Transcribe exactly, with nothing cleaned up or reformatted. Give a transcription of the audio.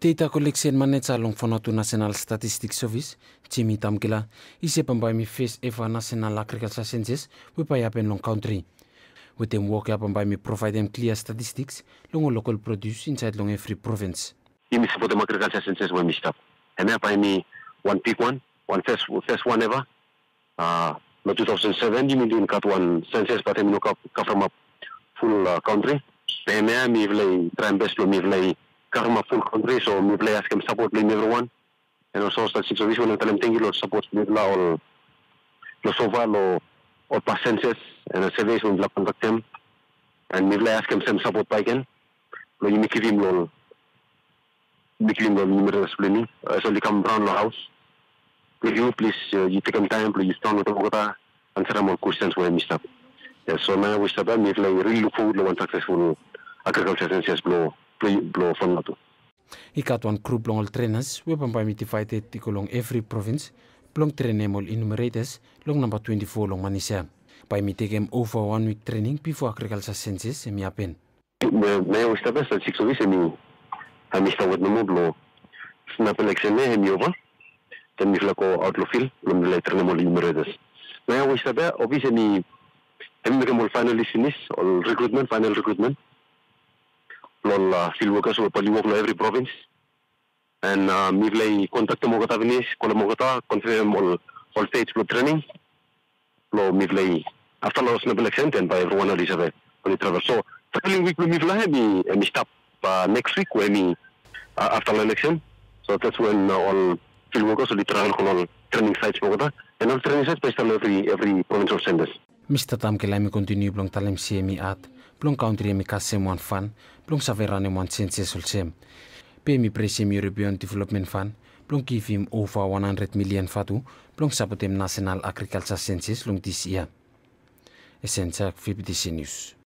Data collection manetsa long Vanuatu National Statistics Service, Jimmy Tamkela, isip ang by mi face eva National Agriculture Census, we pay up in long country. With them work up and by me provide them clear statistics, long local produce inside long every province. Imi support the agriculture census when we stop. And then by me one big one, one first first one ever. Uh no two thousand seven, you mean cut one census, but I mean no from a full uh, country. Then I me play try and best to me play cover full country, so me play ask him support me everyone. And also statistics service when tell him thank you support me all lo sova lo all past census and a service when la contact them. And me play ask him some support by again. Lo you make him lo Bikin lo numerous planning. So you come around the house. Will you please uh, you take some time, please turn to Bogota, answer more questions when we stop. Yes, so now we stop and we really look forward to one successful agriculture census blow blow from Vanuatu. He got one group long all trainers, we can by me divided along every province, long trainable enumerators, long number twenty-four long manisha. By me take him over one week training before agriculture census and me happen. Now we stop at six weeks and me Kami stawat na mo blo snap election na hemi over then mi flako outlo fill lo mi letter na mo enumerators na we sabe obviously ni hemi mo finally finish all recruitment final recruitment lo field workers will probably work lo every province and uh, mi play contact mo kata finish ko mo kata confirm all all states lo training lo mi play after lo snap election then by everyone ali sabe on travel so following week mi play mi mi stop uh, next week when me uh, after the election, so that's when uh, all field workers will travel on all training sites and all training sites based on every every provincial centers. Mister Tamkela mi continue blong talem C M I at blong country mi kasem one fan blong saverane one census ulsem. Pe mi presi mi European Development Fund blong give him over one hundred million fatu blong sapotem National Agriculture Census long this year. Census V B T C News.